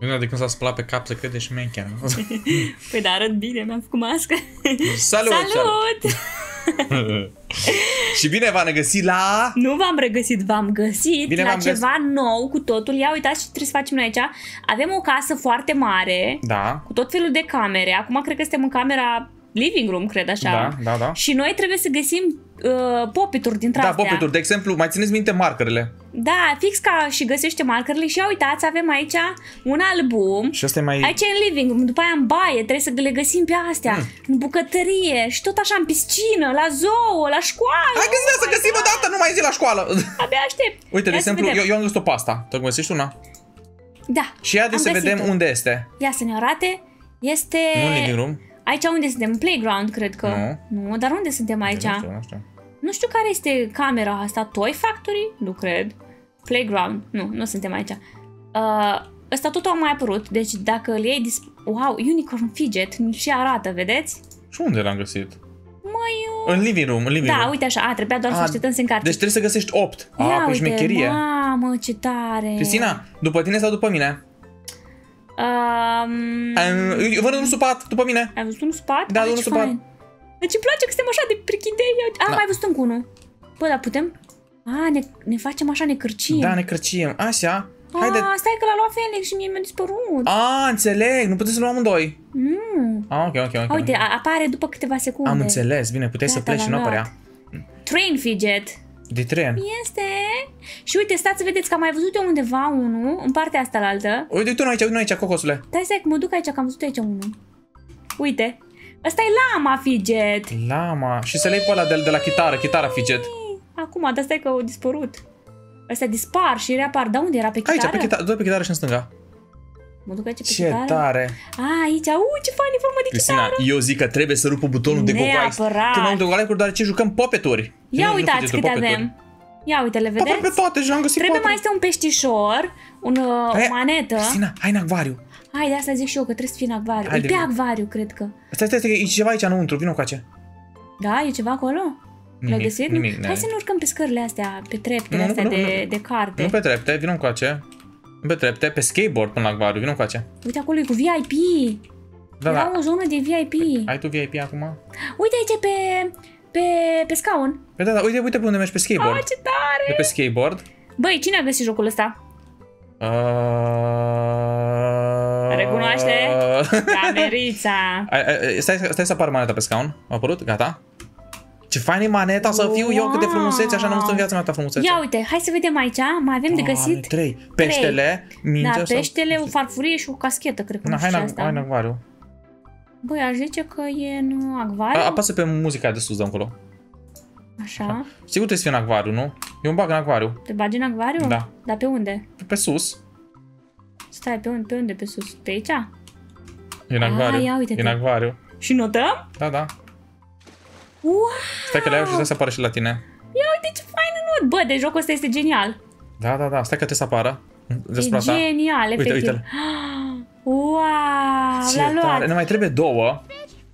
Una de când s-a spălat pe cap se crede și mie chiar. Păi da, arăt bine, mi-am făcut mască. Salut! Salut! Și bine v-am regăsit la... Nu v-am regăsit, v-am găsit Bine, la ceva nou cu totul. Ia uitați ce trebuie să facem noi aici. Avem o casă foarte mare, Da. cu tot felul de camere. Acum cred că suntem în camera living room, cred așa. Da. Și noi trebuie să găsim popituri dintre Da, astea. popituri. De exemplu, mai țineți minte markerele? Da, fix ca și găsește markerele. Și ia uitați, avem aici un album. Și asta e mai... Aici e în living room, după aia în baie, trebuie să le găsim pe astea, în bucătărie și tot așa în piscină, la zoo, la școală. Hai că să găsim o dată, nu mai zi la școală. Abia aștept. Uite, de Ia să exemplu, vedem. eu am găsit o pasta. Tu găsești una? Da. Și ia de am să găsit-o. vedem unde este. Ia să ne arate. Este... Nu în living room? Aici unde suntem? Playground, cred că. Nu. Dar unde suntem aici? Nu știu. Nu știu care este camera asta. Toy Factory? Nu cred. Playground. Nu suntem aici. Ăsta totul a mai apărut. Deci dacă îl iei... Wow, Unicorn Fidget. Și arată, vedeți? Și unde l-am găsit? Măi, În living room, Da, uite așa. Trebuia doar să așteptăm să încarte. Deci trebuie să găsești 8. Ia Păi uite, șmecherie. mamă, ce tare. Cristina, după tine sau după mine? Eu văd un supat, după mine. Ai văzut un spat? Da, Ai, un ce supat. fain. Deci îmi place că suntem așa de prichidei. Am mai văzut încă unul. Bă, dar putem? Ne facem așa, ne cârcim. Da, ne crăcim. Așa. Haide. Stai că l-a luat Felix și mie mi-a dispărut. Înțeleg. Nu puteți să luăm amândoi. Nu. Ok. Uite, apare după câteva secunde. Am înțeles. Bine, puteai să Gata, pleci și nu l-am apărea. Train Fidget. De tren. Este. Și uite, stați să vedeți că am mai văzut eu undeva unul, în partea asta la altă. Uite, tu nu aici, cocosule. Stai că mă duc aici, că am văzut aici unul. Uite. Ăsta e lama Fidget. Lama. Și să le iei pe ăla de la chitara Fidget. Acum, dar stai că au dispărut. Astea dispar și reapar. Da, unde era? Pe chitară? Aici, pe chitară și în stânga. Mă duc aici pe Ce chitară. tare. Aici, ce fain e formă de Cristina, chitară. eu zic că trebuie să rupă butonul de gogoaiz. Neapărat. Când am de gogoaiz, deoarece jucăm popeturi. Ia uitați câte avem. Ia uite, le vedeți? Pe toate și l-am găsit. Trebuie 4. mai este un peștișor, o manetă. Cristina, hai în acvariu. Hai, de asta zic și eu, că trebuie să fie în acvariu. E pe acvariu, cred că. Stai, e ceva aici înăuntru, vină cu aceea. Da, e ceva acolo? L-ai găsit? Nimic. Hai să ne urcăm pe scările astea, pe treptele astea de carte. Nu pe trepte, vină cu aceea. Nu pe trepte, pe skateboard până la acvariu, vină cu aceea. Uite, acolo e cu VIP. Era o zonă de VIP. Ai tu VIP acum? Uite aici pe scaun. Păi da, uite pe unde mergi pe skateboard. Ce tare! De pe skateboard. Băi, cine a găsit jocul ăsta? Recunoaște? Camerița. Stai să apară maneta pe scaun. A apărut? Gata? Ce fain e maneta să fiu eu, cât de frumusețe, așa n-am văzut în viața mea ta frumusețe. Ia uite, hai să vedem aici, mai avem de găsit 3. Peștele, mingea Da, peștele, o farfurie și o caschetă, cred că nu știu asta. Hai în acvariu. Băi, aș zice că e în acvariu. Apasă pe muzica de sus de încolo. Așa. Sigur trebuie să fie în acvariu, nu? Eu îmi bag în acvariu. Te bagi în acvariu? Da. Dar pe unde? Pe sus. Stai, pe unde pe sus? Pe aici? E în acvariu. Ia uite-te. E în acvariu. Și notăm? Da. Wow! Stai că le iau și să apară și la tine. Ia uite ce fain not! Bă, deci jocul ăsta este genial. Da. Stai că trebuie să apară. E genial, efectiv. Uite-l. Wow! L-a luat. Tare. Ne mai trebuie 2.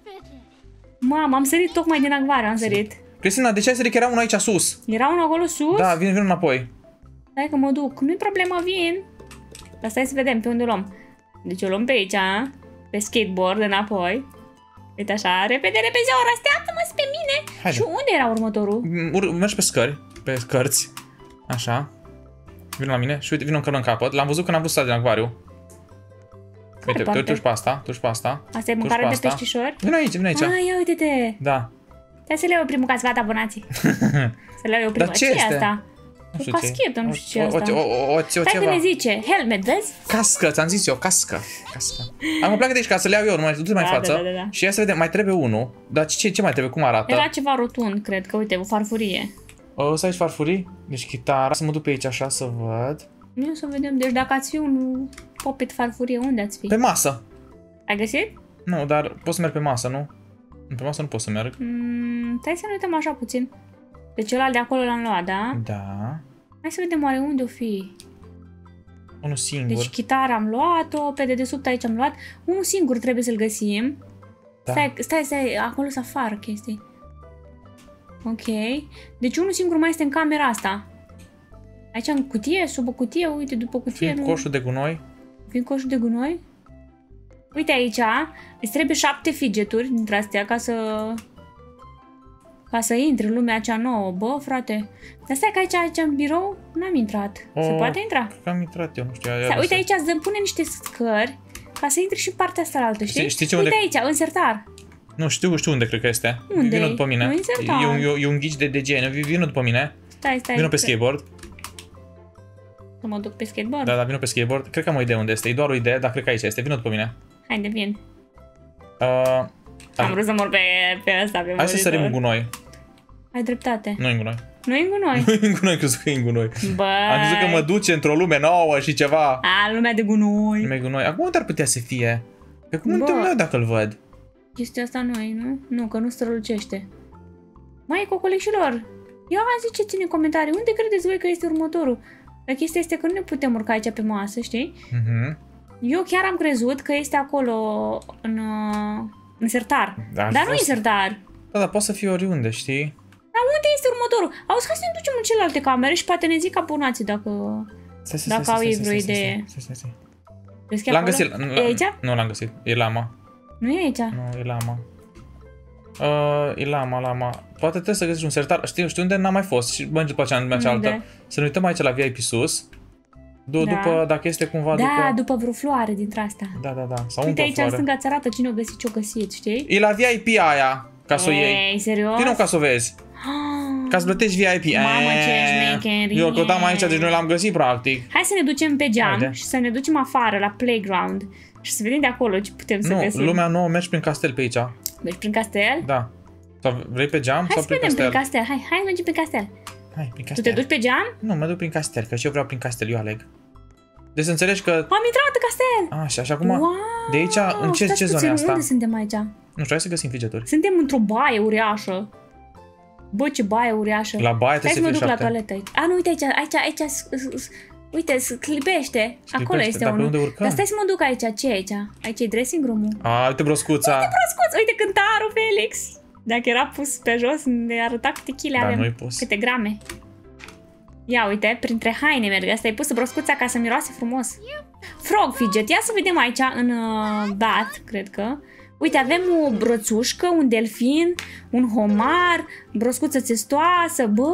Mamă, am sărit tocmai din acvariu, am sărit. Cristina, de ce ai sărit că era unul aici sus? Era unul acolo sus? Da, vin înapoi. Stai că mă duc. Nu-i problemă, vin. Dar stai să vedem pe unde o luăm. Deci o luăm pe aici, pe skateboard, înapoi. Uite așa, repede, ora, așteaptă-mă pe mine. Haide. Și unde era următorul? Mergi pe scări, pe scărți. Așa. Vino la mine și uite, vino încă în capăt. L-am văzut când am vrut să sar din acvariu. Uite, te duci pe asta, Asta e mâncare de peștișori? Vino aici. Ia uite-te. Da. Hai să le iau eu primul, ca să vadă abonații. Să le iau eu primul. Dar ce este asta? O caschetă, nu știu ce e asta. Stai că ne zice, helmet, vezi? Cască, ți-am zis eu, cască. Am plecat de aici ca să le iau eu, nu mai du-te mai în față. Da. Și ia să vedem, mai trebuie unul. Dar ce mai trebuie, cum arată? Era ceva rotund, cred că, uite, o farfurie. O să ai farfurii? Deci chitara, să mă duc pe aici așa să văd. Nu, să vedem, deci dacă ați fi un popet farfurie, unde ați fi? Pe masă. Ai găsit? Nu, dar pot să merg pe masă, nu? Pe masă nu pot să merg. Stai să ne uităm așa puțin. Pe celălalt de acolo l-am luat, da? Da. Hai să vedem oare unde o fi. Unul singur. Deci chitara am luat-o, pe dedesubt aici am luat. Unul singur trebuie să-l găsim. Da. Stai, acolo să afară chestii. Ok. Deci unul singur mai este în camera asta. Aici în cutie, sub o cutie, uite, după cutie. Coșul de gunoi. Vin coșul de gunoi? Uite aici, îți trebuie 7 fidgeturi dintre astea ca să intri în lumea cea nouă. Bă, frate. Dar stai că aici în birou n-am intrat. Se poate intra? Cred că am intrat eu, nu știu. Uite aici îți pune niște scări ca să intri și partea asta la altă, știi? Știi ce uite unde... aici, în sertar. Nu, știu unde cred că este. Unde? Vino după mine. Nu, în sertar. E un ghici de DG. Vino după mine. Stai. Vino pe skateboard. Să mă duc pe skateboard? Da, vino pe skateboard. Cred că am o idee unde este. E doar o idee, dar cred că aici este. Vino după mine. Haide, vin. Am vrut să mor pe ăsta, pe hai să sărim în gunoi. Ai dreptate. Nu în gunoi. Nu e în gunoi? Nu e în gunoi, crezut că e în gunoi. Băi. Am crezut că mă duce într-o lume nouă și ceva. A, lumea de gunoi. Lumea de gunoi. Acum unde ar putea să fie? Pe cuvântul meu dacă îl văd. Chestia asta noi, nu? Nu, că nu strălucește. Mai cocoleșilor, ia ziceți-ne în comentarii unde credeți voi că este următorul. Dar chestia este că nu ne putem urca aici pe masă, știi? Eu chiar am crezut că este acolo în sertar. Dar nu e sertar. Da, dar poate să fie oriunde, știi? Dar unde este următorul? Auzi, hai să ne ducem în celelalte camere și poate ne zic abonații dacă au ei vreo idee. L-am găsit. E aici? Nu l-am găsit. E lama. Nu e aici? Nu, e lama. E lama. Poate trebuie să găsești un sertar. Știu unde n-am mai fost și mergem după aceea în lumea cealaltă. Să ne uităm aici la VIP sus. După, dacă este cumva după vreo floare dintre asta. Da. Sau uite aici în stânga ți arată cine o găsit ce-o găsit, știi? E la VIP aia, ca să o iei. Ei, serios? Vino ca să o vezi. Ca să plătești VIP. Mamă, ce șmecherie. Eu căutam aici, deci noi l-am găsit practic. Hai să ne ducem pe geam și să ne ducem afară la playground și să vedem de acolo ce putem să găsim. Nu, lumea nouă mergi prin castel pe aici. Mergi prin castel? Da. Sau vrei pe geam sau prin castel? Hai să vedem prin castel. Hai mergem prin castel. Hai, prin castel. Tu te duci pe geam? Nu, mă duc prin castel, că și eu vreau prin castel, eu aleg. Deci să înțelegi că... Am intrat în castel! Așa, și acum, de aici, în ce zonă asta? Unde suntem aici? Nu știu, hai să găsim fidgeturi. Suntem într-o baie uriașă. Bă, ce baie uriașă. La baie trebuie să fie 7. Hai să mă duc la toaletă aici. A, nu, uite aici, uite, se clipește. Acolo este unul. Dar stai să mă duc aici, ce e aici? Aici e dressing room-ul. A, uite broscuța. Uite cântarul, Felix. Dacă era pus pe jos, ne arăta câte chile avem. Câte grame. Ia uite, printre haine merg. Asta e pusă broscuța ca să miroase frumos. Frog fidget. Ia să vedem aici în bath, cred că. Uite, avem o brățușcă, un delfin, un homar, broscuță țestoasă, bă!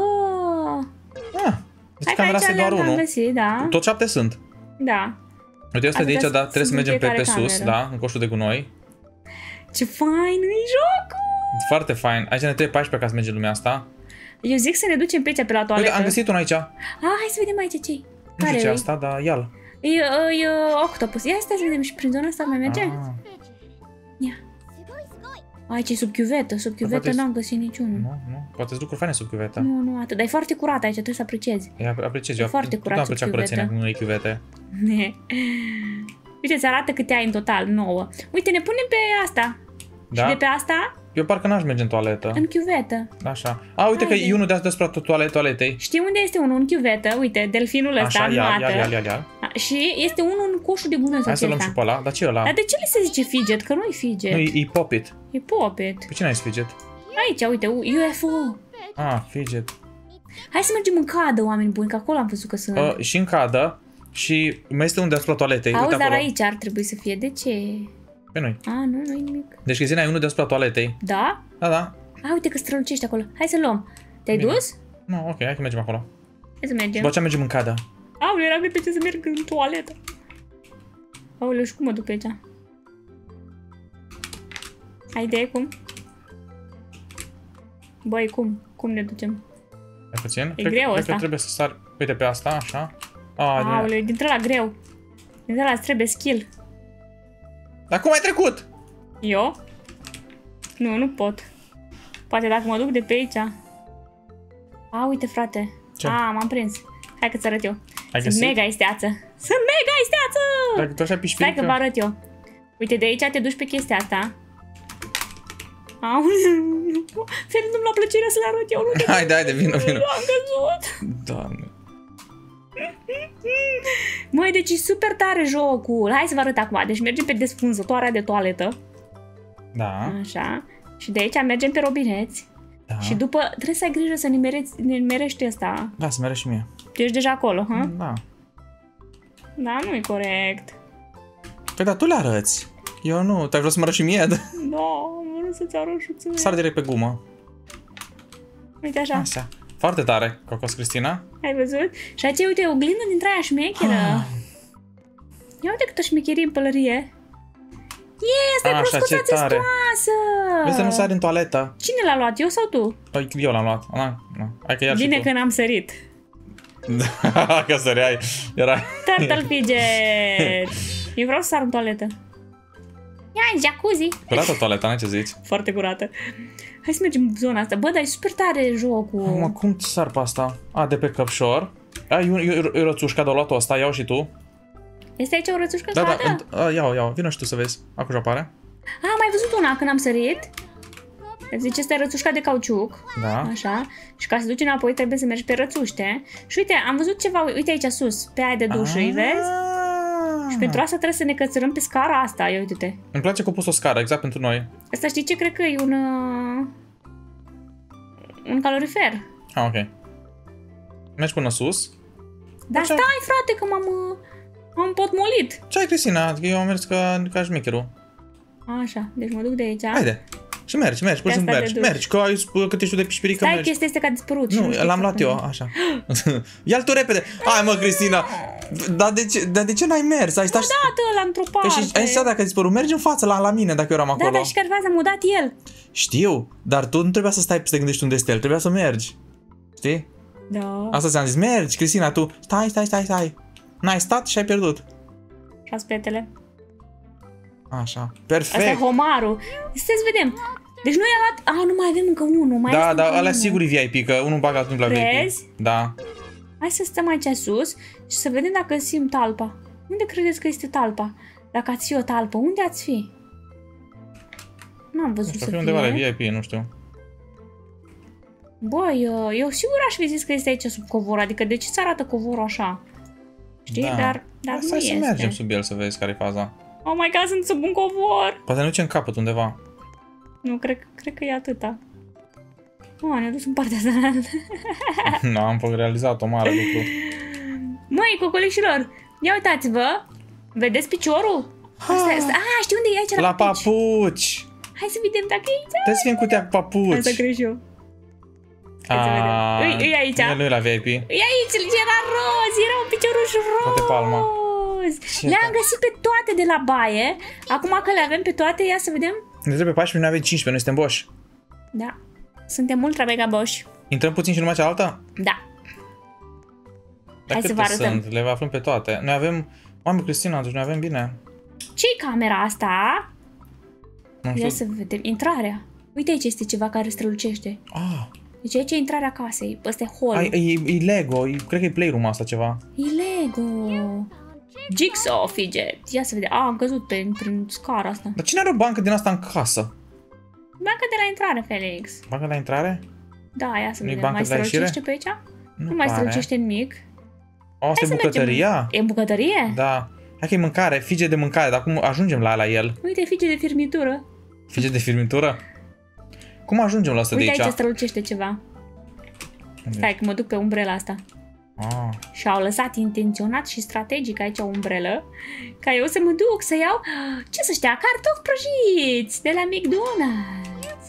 Deci camera asta e doar unul. Găsit, da. Tot 7 sunt. Da. Uite, asta de aici, da, trebuie să mergem pe sus, da, în coșul de gunoi. Ce fain e jocul! Foarte fain. Aici ne trebuie 14 ca să mergem lumea asta. Eu zic să ne ducem pe aici, pe la toaletă. Uite, am găsit unul aici. Hai să vedem aici ce-i. Nu știu ce asta, dar ia-l. E octopus. Ia stai să vedem și prin zona asta mai merge? Ia. Aici e sub chiuvetă. Sub chiuvetă n-am găsit niciunul. Nu. Poate sunt lucruri faine sub chiuvetă. Nu, atât. Dar e foarte curat aici, trebuie să apreciezi. Apreciez. E foarte curat sub chiuvetă. Nu e chiuvete. Uite, îți arată câte ai în total, 9. Uite, ne punem pe asta. Și de pe asta... Eu parcă n-aș merge în toaletă. În chiuvetă. Așa. A, uite că e unul despre toaletei. Știi unde este unul? În chiuvetă. Uite, delfinul ăsta, ia. Și este unul în coșul de gunoi. Hai să luăm și pe ăla. Dar ce e ăla? Dar de ce le se zice fidget? Că nu e fidget. Nu, e Pop-It. E Pop-It. Pe cine ai fidget? Aici, uite, UFO. Fidget. Hai să mergem în cadă, oameni buni, că acolo am văzut că sunt. Și în cadă. Și mai este unul deasupra toaletei. Auzi, dar aici ar trebui să fie. De ce? Pe noi. Nu e nimic. Deci Cristina, ai unul deasupra toaletei. Da? Da. Uite că strălucește acolo. Hai să luăm. Te-ai dus? Nu, ok, hai că mergem acolo. Hai să mergem. După aceea mergem în cadă. Aoleu, era gândit să merg în toaletă. Aoleu, și cum mă duc pe aici? Ai idee cum? Băi, cum ne ducem? Hai puțin. E greu ăsta. Cred că trebuie să sar. Uite pe asta, așa. Aoleu, dintre ăla greu. Dintre ăla îți trebuie skill. Dar cum ai trecut? Eu? Nu pot. Poate dacă mă duc de pe aici. Uite, frate. Ce? M-am prins. Hai că-ți arăt eu. Sunt mega isteață. Dacă tu așa piși stai că vă arăt eu. Uite, de aici te duci pe chestia asta. Aoleu. Fel, nu-mi lua plăcerea să le arăt eu. Haide, vină. Am căzut. Doamne. Măi, deci e super tare jocul. Hai să vă arăt acum. Deci mergem pe desfrunzătoarea de toaletă. Da. Așa. Și de aici mergem pe robineți. Da. Și după trebuie să ai grijă să nimerești ăsta. Da, să merești și mie. Tu ești deja acolo, ha? Da. Da, nu e corect. Păi da, tu le arăți. Eu nu, te-ai vrut să mă arăți și mie? Nu, am vrut să-ți arăt și ție. Sar direct pe gumă. Uite așa. Așa. Foarte tare, Cocos Cristina. Ai văzut? Și aici, uite, oglindă dintre aia șmecheră. Ia uite câtă șmecherie în pălărie. Asta e proscuța țestoasă! Vezi să nu sari în toaletă. Cine l-a luat, eu sau tu? Păi, eu l-am luat. Hai că iar Bine și tu. că n-am sărit. Că săreai. Era... Turtle fidget! Eu vreau să sar în toaletă. Ia în jacuzzi. Curată toaleta, n-ai ce zici? Foarte curată. Hai să mergem în zona asta. Bă, dar e super tare jocul. Mă, cum sar pe asta? De pe căpșor. Eu rățușca de luat-o asta, iau și tu. Este aici o rățușcă? Da, iau, vină și tu să vezi. Acum apare. Am mai văzut una când am sărit. Zice, asta e rățușca de cauciuc. Da. Așa. Și ca să duci înapoi trebuie să mergi pe rățuște. Și uite, am văzut ceva, uite aici sus, pe aia de duș, îi vezi? Și pentru asta trebuie să ne cățărăm pe scara asta, ia uite-te. Îmi place că au pus o scară, exact pentru noi. Asta știi ce? Cred că e un calorifer. Ok. Mergi până sus. Dar stai, frate, că m-am potmolit. Ce ai, Cristina? Eu am mers ca șmecherul. Așa, deci mă duc de aici. Haide. Și mergi, pur și simplu mergi. Că ești tu de pișpirică, mergi. Stai, chestia este că a dispărut. Nu, l-am luat eu, așa. Ia-l tu repede. Hai, mă, Cristina. Dar de ce n-ai mers? Ai stat... M-a dat ăla într-o parte. Păi și ai zis dacă a dispărut. Mergi în față la mine dacă eu eram acolo. Da, dar și care faza, m-a dat el. Știu, dar tu nu trebuia să stai să te gândești unde este el. Trebuia să mergi. Știi? Da. Asta ți-am zis. Mergi, Cristina, tu. Stai. N-ai stat și ai pierdut. Și spetele. Așa. Perfect. Asta e homarul. Stai să vedem. Deci noi am luat... nu mai avem încă unul. Da, dar ăla sigur e VIP, că unul bagă atunci la VIP. Vezi? Da. Hai să stăm aici sus și să vedem dacă găsim talpa. Unde credeți că este talpa? Dacă ați fi o talpă, unde ați fi? N-am văzut să fie. Undeva la VIP, nu știu. Băi, eu sigur aș fi zis că este aici sub covor. Adică de ce se arată covorul așa? Știi? Da. Dar nu Să este. mergem sub el să vezi care e faza. Oh my god, sunt sub un covor! Poate ne ducem în capăt undeva. Nu, cred că e atâta. Ne-a dus în partea asta. Nu, am realizat o mare lucru. Măi, cocolișilor, ia uitați-vă. Vedeți piciorul? Știu unde e aici la papuci. Hai să vedem dacă e aici. Trebuie să fim cu tea cu papuci. Hai să crezi eu. Hai să vedem. E aici. Nu e la VIP. E aici, era roz, era un picioruș roz. Toate palma. Le-am găsit pe toate de la baie. Acum că le avem pe toate, ia să vedem. Ne trebuie 14, noi avem 15, noi suntem boși. Da. Suntem ultra mega boși. Intrăm puțin și numai cealaltă? Da. Hai să vă arătăm. Le aflăm pe toate. Noi avem... Mamă, Cristina, deci noi avem bine. Ce-i camera asta? Nu știu. Ia să vedem. Intrarea. Uite aici este ceva care strălucește. Deci aici e intrarea casei. Ăsta e hall. E Lego. Cred că e playroom asta ceva. E Lego. Jigsaw fidget. Ia să vedem. Am căzut prin scara asta. Dar cine are o bancă din asta în casă? Banca de la intrare, Felix. Banca de la intrare? Da, ia să vedem. Mai strălucește pe aici? Nu mai strălucește nimic. Asta e bucătăria? E bucătărie? Da. Hai că e mâncare, fige de mâncare, dar cum ajungem la el? Uite, fige de firmitură. Fige de firmitură? Cum ajungem la asta de aici? Uite, aici strălucește ceva. Stai că mă duc pe umbrela asta. Și au lăsat intenționat și strategic aici o umbrelă ca eu să mă duc să iau, ce să știa, cartofi prăjiți de la McDonald's.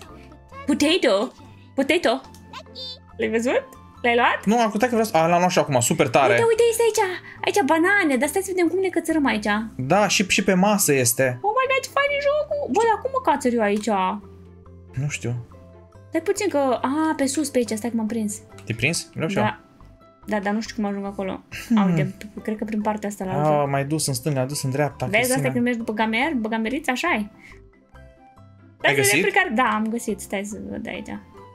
Potato. L-ai văzut? L-ai luat? Nu, am putea că vreau l-am luat și acum, super tare. Uite, este aici banane, dar stai să vedem cum ne cățărăm aici. Da, și pe masă este. Oh my god, ce fain e jocul. Bă, dar cum mă cațăr eu aici? Nu știu. Stai puțin că, pe sus pe aici, stai că m-am prins. Te-ai prins? Vreau și eu. Da, dar nu știu cum ajung acolo. Uite, cred că prin partea asta la mai dus în stânga, dus în dreapta. Vezi, asta când mergi după gameriți, așa-i. Ai găsit? Da, am găsit, stai să văd aici.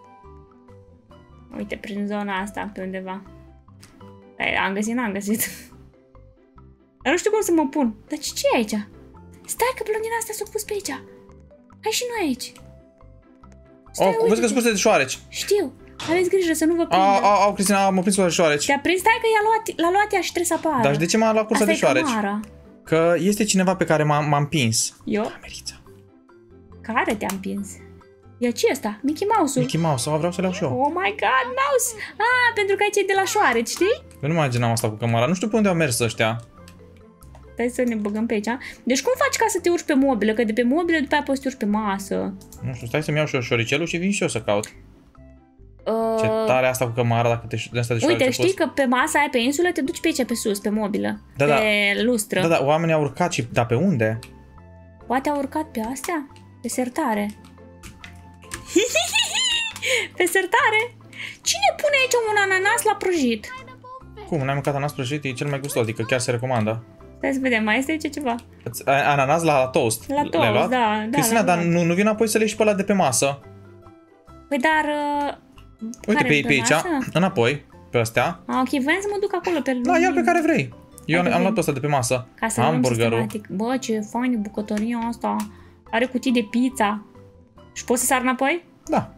Uite, prin zona asta, pe undeva. Am găsit. Dar nu știu cum să mă pun. Dar ce e aici? Stai că blondina asta s-a pus pe aici. Hai și noi aici. Vezi că sunt puse de șoareci. Știu. Aveți grijă să nu vă prindă. Cristina, m-a prins cu de șoareci. Te-a prins? Stai că l-a luat ea și trebuie să apară. Dar de ce m-a luat cursa de șoareci? Camara. Că este cineva pe care m-am pins. Eu? Camerița. Care te-am împins? E ce ăsta? Mickey Mouse-ul? Mickey Mouse, vreau să le iau și eu. Oh my god, mouse! Pentru că aici e de la șoareci, știi? Eu nu mai imaginam asta cu camera. Nu știu pe unde au mers ăștia. Stai să ne băgăm pe aici. Deci cum faci ca să te urci pe mobilă? Că de pe mobilă după aia poți să te urci pe masă. Nu știu, stai să-mi iau și eu șoricelul și vin și eu să caut. Ce tare asta cu cămara dacă de asta de uite, știi că pe masa aia pe insulă te duci pe aici, pe sus, pe mobilă. Da, pe lustră. Da, oamenii au urcat și... Dar pe unde? Poate au urcat pe astea? Pe sertare. Pe sertare? Cine pune aici un ananas la prăjit? Cum? N-ai mâncat ananas prăjit? E cel mai gustos, adică chiar se recomandă. Stai să vedem, mai este aici ceva? Ananas la toast. La toast, da. Cristina, dar nu vin apoi să le ieși pe ăla de pe masă. Păi dar... Uite pe aici, înapoi, pe astea. Ok, voiam să mă duc acolo pe... Da, ia pe care vrei. Eu am luat pe ăsta de pe masă. Ca să luăm sistematic. Bă, ce fain e bucătăria asta. Are cutii de pizza. Și poți să sar înapoi? Da.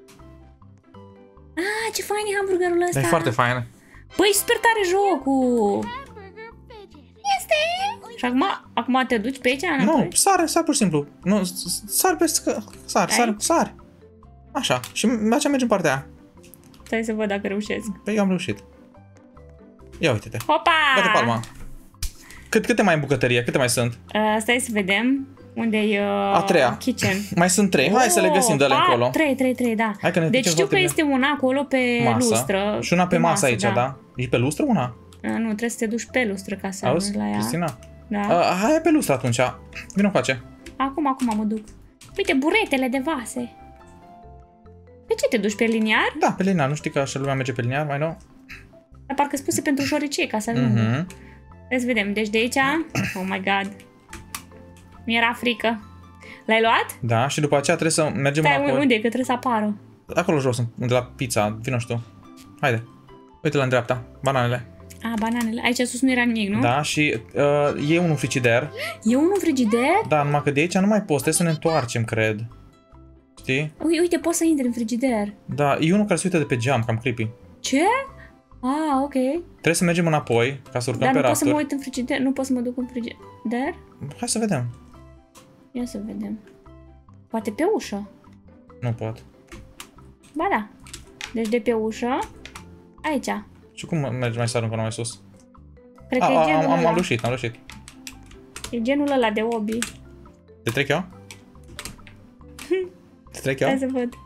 Ah, ce fain e hamburgerul ăsta. Da, e foarte fain. Băi, super tare jocul. Este. Și acum te duci pe aici înapoi? Nu, sar pur și simplu. Nu, sar pe sar. Așa. Și mergem în partea aia. Stai să văd dacă reușesc. Păi eu am reușit. Ia uite-te. Hopa! Bate palma. Câte mai în bucătărie? Câte mai sunt? Stai să vedem. Unde e a treia. Kitchen. Mai sunt 3. Hai să le găsim de alea încolo. 3, da. Hai că ne deci știu că este una acolo pe masă. lustră. Și una pe masă aici, da? E pe lustră una? Nu, trebuie să te duci pe lustră ca să ajungi la ea. Cristina? Da. Hai pe lustră atunci. Vino face. Acum mă duc. Uite, buretele de vase. Pe ce te duci? Pe liniar? Da, pe liniar. Nu știi că așa lumea merge pe liniar, mai nou? Dar parcă spuse pentru șoricei ca să ajungă. Hai să vedem. Deci de aici... Oh my god. Mi-era frică. L-ai luat? Da, și după aceea trebuie să mergem înapoi. Unde e? Că trebuie să apară. Acolo jos, de la pizza. Vino și tu. Haide. Uite la în dreapta. Bananele. Bananele. Aici sus nu era nimic, nu? Da, și e unul frigider. E unul frigider? Da, numai că de aici nu mai poți. Trebuie să ne întoarcem, cred. Știi? Uite, poți să intri în frigider. Da, e unul care se uită de pe geam, cam creepy. Ce? Ok. Trebuie să mergem înapoi, ca să urcăm pe rafturi. Dar nu pot să mă uit în frigider? Nu pot să mă duc în frigider? Hai să vedem. Ia să vedem. Poate pe ușă. Nu pot. Ba da. Deci de pe ușă, aici. Și cum mergi mai să aruncă mai sus? Cred că e genul ăla. Am reușit. E genul ăla de obi. Te trec eu? Hai să văd.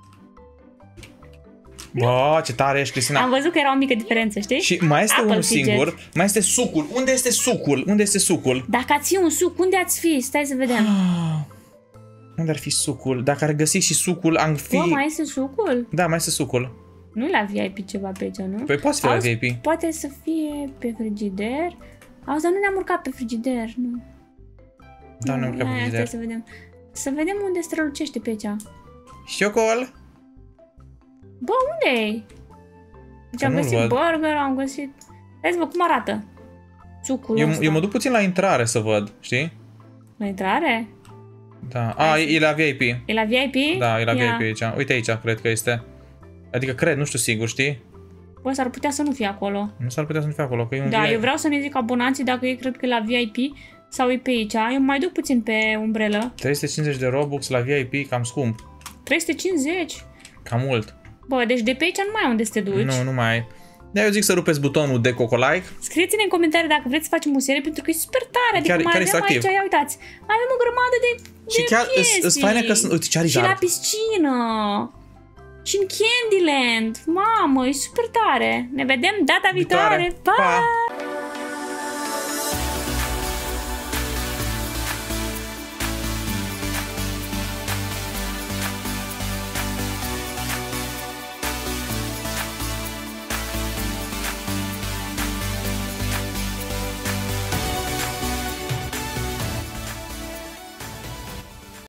Bă, ce tare ești, Cristina. Am văzut că era o mică diferență, știi? Și mai este unul singur. Mai este sucul. Unde este sucul? Dacă ați fi un suc, unde ați fi? Stai să vedem. Unde ar fi sucul? Dacă ar găsi și sucul, am fi... Bă, mai este sucul? Da, mai este sucul. Nu la VIP ceva pe aici, nu? Păi poate fi la VIP. Poate să fie pe frigider. Auzi, dar nu ne-am urcat pe frigider, nu? Da, ne-am urcat pe frigider. Să vedem. Să vedem unde strălucește pe aici. Șocol? Bă, unde-i? Deci am găsit burger, am găsit... Hai să văd cum arată sucul ăsta. Eu mă duc puțin la intrare să văd, știi? La intrare? Da. E la VIP. E la VIP? Da, e la VIP aici. Uite aici, cred că este. Adică cred, nu știu sigur, știi? Bă, s-ar putea să nu fie acolo. Nu s-ar putea să nu fie acolo, că e un Da, VIP. eu vreau să ne zic abonații dacă ei cred că e la VIP sau e pe aici. Eu mai duc puțin pe umbrelă. 350 de Robux la VIP, cam scump. 350? Cam mult. Bă, deci de pe aici nu mai ai unde să te duci. Nu mai ai. De eu zic să rupeți butonul de coco-like. Scrieți-ne în comentarii dacă vreți să facem o serie, pentru că e super tare. Adică mai avem aici, ia uitați, mai avem o grămadă de și chiar îți faine că sunt, uite, și la piscină. Și în Candyland. Mamă, e super tare. Ne vedem data viitoare. Pa!